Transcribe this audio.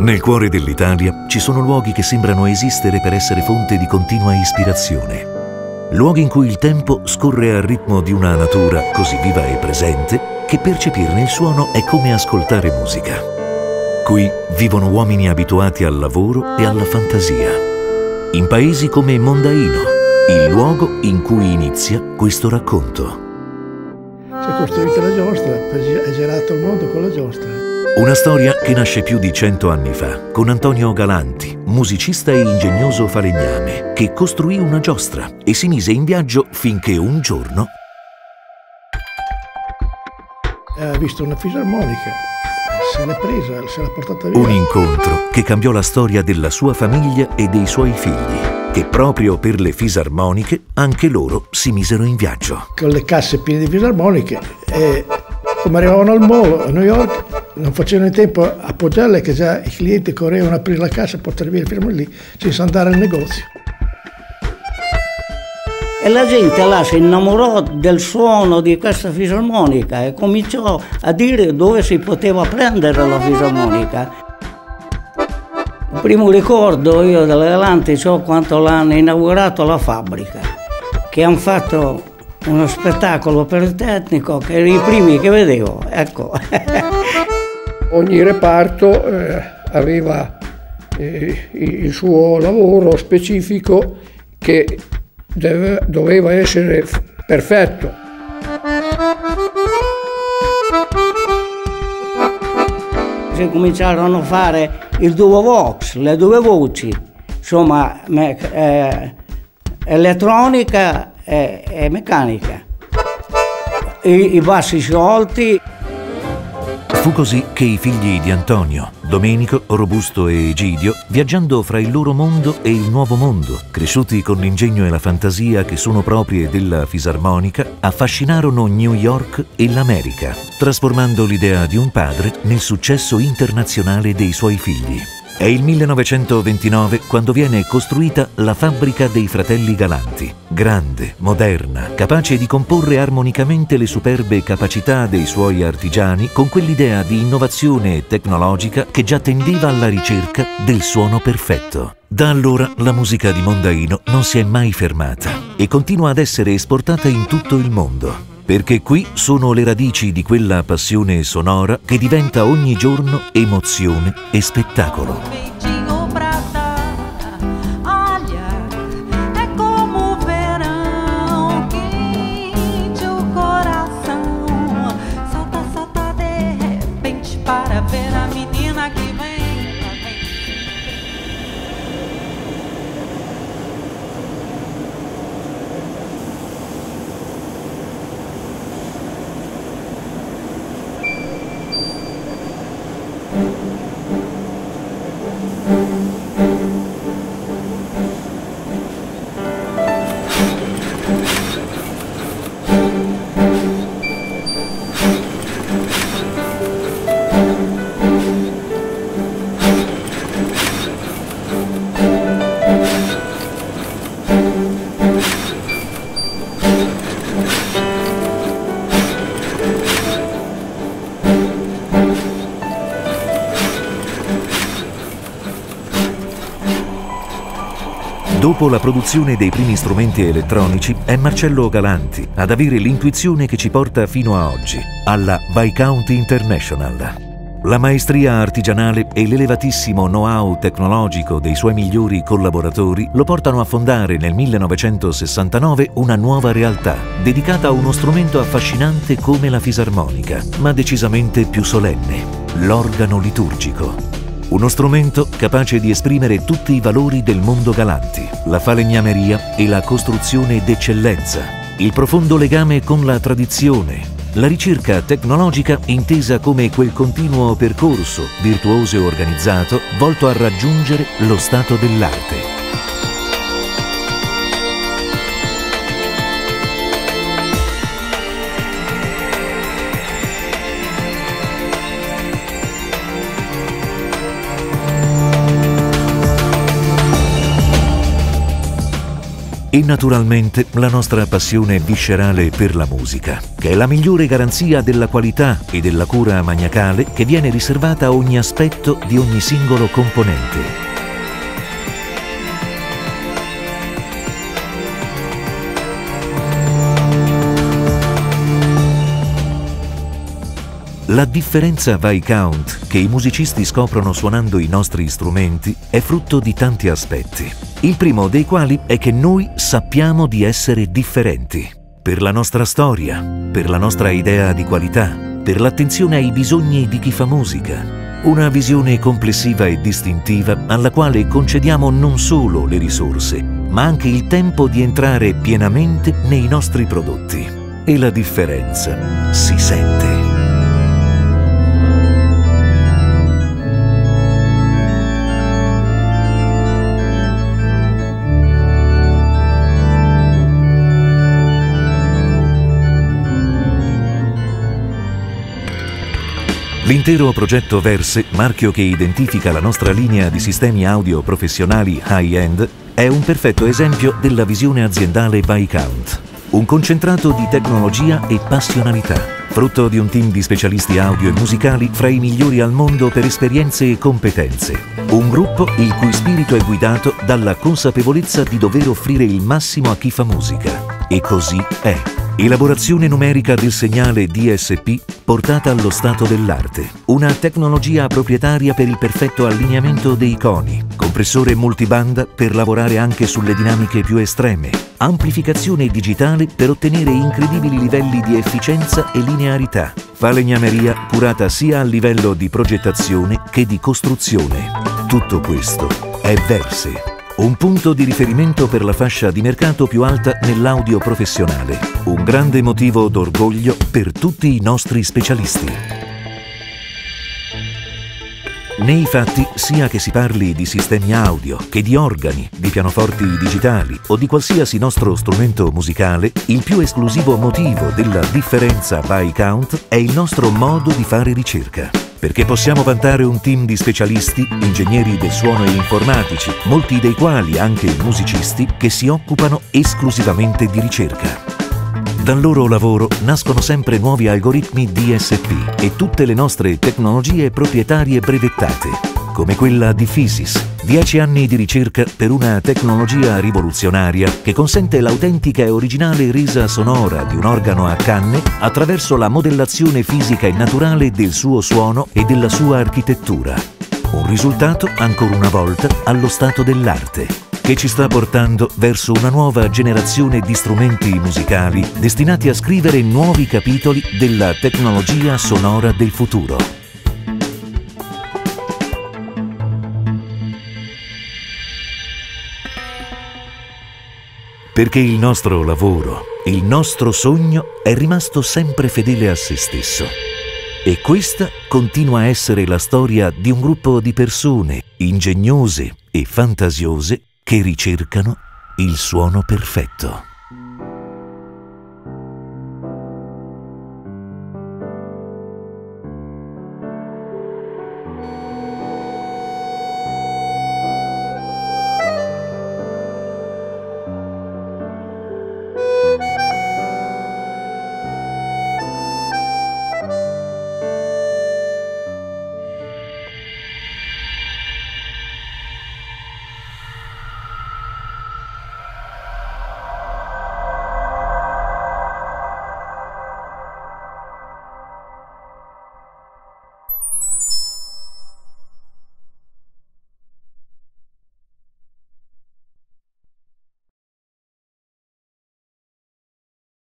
Nel cuore dell'Italia ci sono luoghi che sembrano esistere per essere fonte di continua ispirazione. Luoghi in cui il tempo scorre al ritmo di una natura così viva e presente che percepirne il suono è come ascoltare musica. Qui vivono uomini abituati al lavoro e alla fantasia. In paesi come Mondaino, il luogo in cui inizia questo racconto. Si è costruita la giostra, ha girato il mondo con la giostra. Una storia che nasce più di 100 anni fa, con Antonio Galanti, musicista e ingegnoso falegname, che costruì una giostra e si mise in viaggio finché un giorno ha visto una fisarmonica, se l'è presa, se l'ha portata via. Un incontro che cambiò la storia della sua famiglia e dei suoi figli, che proprio per le fisarmoniche anche loro si misero in viaggio. Con le casse piene di fisarmoniche e come arrivavano al mall a New York non facevano in tempo a appoggiarle, che già i clienti correvano a aprire la cassa e portare via il firmo lì, senza andare al negozio. E la gente là si innamorò del suono di questa fisarmonica e cominciò a dire dove si poteva prendere la fisarmonica. Il primo ricordo io della Galanti so quando l'hanno inaugurato la fabbrica, che hanno fatto uno spettacolo pirotecnico che erano i primi che vedevo, ecco. Ogni reparto aveva il suo lavoro specifico che doveva essere perfetto. Si cominciarono a fare il duo vox, le due voci, insomma elettronica e meccanica, i bassi sciolti. Fu così che i figli di Antonio, Domenico, Robusto e Egidio, viaggiando fra il loro mondo e il nuovo mondo, cresciuti con l'ingegno e la fantasia che sono proprie della fisarmonica, affascinarono New York e l'America, trasformando l'idea di un padre nel successo internazionale dei suoi figli. È il 1929 quando viene costruita la fabbrica dei fratelli Galanti, grande, moderna, capace di comporre armonicamente le superbe capacità dei suoi artigiani con quell'idea di innovazione tecnologica che già tendeva alla ricerca del suono perfetto. Da allora la musica di Mondaino non si è mai fermata e continua ad essere esportata in tutto il mondo. Perché qui sono le radici di quella passione sonora che diventa ogni giorno emozione e spettacolo. Dopo la produzione dei primi strumenti elettronici è Marcello Galanti ad avere l'intuizione che ci porta fino a oggi, alla Viscount International. La maestria artigianale e l'elevatissimo know-how tecnologico dei suoi migliori collaboratori lo portano a fondare nel 1969 una nuova realtà, dedicata a uno strumento affascinante come la fisarmonica, ma decisamente più solenne, l'organo liturgico. Uno strumento capace di esprimere tutti i valori del mondo Galanti, la falegnameria e la costruzione d'eccellenza, il profondo legame con la tradizione, la ricerca tecnologica intesa come quel continuo percorso virtuoso e organizzato volto a raggiungere lo stato dell'arte. E naturalmente la nostra passione viscerale per la musica, che è la migliore garanzia della qualità e della cura maniacale che viene riservata a ogni aspetto di ogni singolo componente. La differenza Viscount che i musicisti scoprono suonando i nostri strumenti è frutto di tanti aspetti. Il primo dei quali è che noi sappiamo di essere differenti. Per la nostra storia, per la nostra idea di qualità, per l'attenzione ai bisogni di chi fa musica. Una visione complessiva e distintiva alla quale concediamo non solo le risorse, ma anche il tempo di entrare pienamente nei nostri prodotti. E la differenza si sente. L'intero progetto Verse, marchio che identifica la nostra linea di sistemi audio professionali high-end, è un perfetto esempio della visione aziendale Viscount. Un concentrato di tecnologia e passionalità, frutto di un team di specialisti audio e musicali fra i migliori al mondo per esperienze e competenze. Un gruppo il cui spirito è guidato dalla consapevolezza di dover offrire il massimo a chi fa musica. E così è. Elaborazione numerica del segnale DSP portata allo stato dell'arte. Una tecnologia proprietaria per il perfetto allineamento dei coni. Compressore multibanda per lavorare anche sulle dinamiche più estreme. Amplificazione digitale per ottenere incredibili livelli di efficienza e linearità. Falegnameria curata sia a livello di progettazione che di costruzione. Tutto questo è Verse. Un punto di riferimento per la fascia di mercato più alta nell'audio professionale. Un grande motivo d'orgoglio per tutti i nostri specialisti. Nei fatti, sia che si parli di sistemi audio, che di organi, di pianoforti digitali o di qualsiasi nostro strumento musicale, il più esclusivo motivo della differenza Viscount è il nostro modo di fare ricerca. Perché possiamo vantare un team di specialisti, ingegneri del suono e informatici, molti dei quali anche musicisti, che si occupano esclusivamente di ricerca. Dal loro lavoro nascono sempre nuovi algoritmi DSP e tutte le nostre tecnologie proprietarie brevettate, come quella di Physis, 10 anni di ricerca per una tecnologia rivoluzionaria che consente l'autentica e originale resa sonora di un organo a canne attraverso la modellazione fisica e naturale del suo suono e della sua architettura. Un risultato, ancora una volta, allo stato dell'arte, che ci sta portando verso una nuova generazione di strumenti musicali destinati a scrivere nuovi capitoli della tecnologia sonora del futuro. Perché il nostro lavoro, il nostro sogno è rimasto sempre fedele a se stesso. E questa continua a essere la storia di un gruppo di persone ingegnose e fantasiose che ricercano il suono perfetto.